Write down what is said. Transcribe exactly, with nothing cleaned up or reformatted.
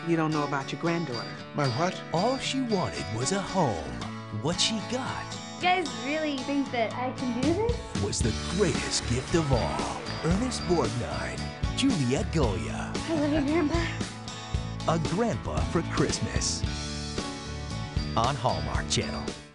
you don't know about your granddaughter. My what? All she wanted was a home. What she got You guys really think that I can do this? was the greatest gift of all. Ernest Borgnine, Juliette Goglia. I love you, Grandpa. A grandpa for Christmas. On Hallmark Channel.